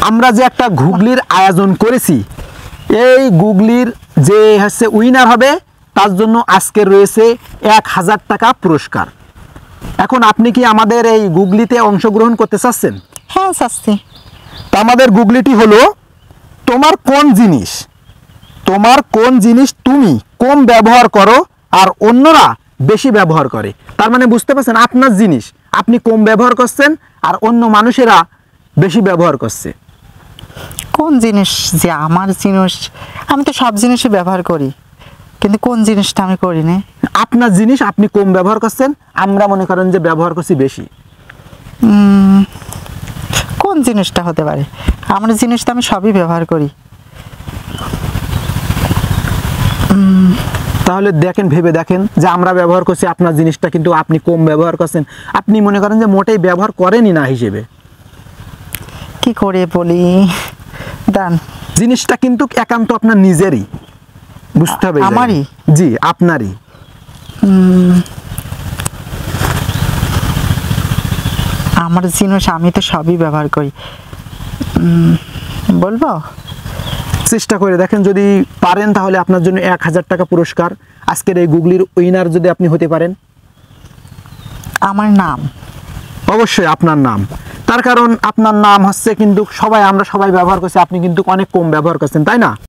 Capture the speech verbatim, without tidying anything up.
আমরা যে একটা গুগলির আয়োজন করেছি, এই গুগলির যে হচ্ছে উইনার হবে তার জন্য আজকে রয়েছে এক হাজার টাকা পুরস্কার। এখন আপনি কি আমাদের এই গুগলিতে অংশগ্রহণ করতে চাচ্ছেন? হ্যাঁ চাচ্ছি। তো আমাদের গুগলিটি হলো, তোমার কোন জিনিস তোমার কোন জিনিস তুমি কম ব্যবহার করো আর অন্যরা বেশি ব্যবহার করে। তার মানে বুঝতে পারছেন, আপনার জিনিস আপনি কম ব্যবহার করছেন আর অন্য মানুষেরা বেশি ব্যবহার করছে। কোন জিনিস যে আমার জিনিস? আমি তো সব জিনিসই ব্যবহার করি, কিন্তু কোন জিনিসটা আমি করি না। আপনার জিনিস আপনি কম ব্যবহার করছেন, আমরা মনে করেন যে ব্যবহার করছি বেশি। কোন জিনিসটা হতে পারে? আমার জিনিস তো আমি সবই ব্যবহার করি। তাহলে দেখেন, ভেবে দেখেন যে আমরা ব্যবহার করছি আপনার জিনিসটা, কিন্তু আপনি কম ব্যবহার করছেন। আপনি মনে করেন যে মোটেই ব্যবহার করেনই না হিসেবে। কি করে বলি দান, জিনিসটা কিন্তু একান্ত আপনার নিজেরই, বুঝতে হবে। আমারই? জি, আপনারই। আমার জিনিস আমি তো সবই ব্যবহার করি। বলবো? চেষ্টা করে দেখেন, যদি পারেন তাহলে আপনার জন্য এক হাজার টাকা পুরস্কার। আজকের এই গুগলির উইনার যদি আপনি হতে পারেন। আমার নাম? অবশ্যই আপনার নাম। তার কারণ আপনার নাম হচ্ছে কিন্তু সবাই, আমরা সবাই ব্যবহার করছি, আপনি কিন্তু অনেক কম ব্যবহার করছেন, তাই না?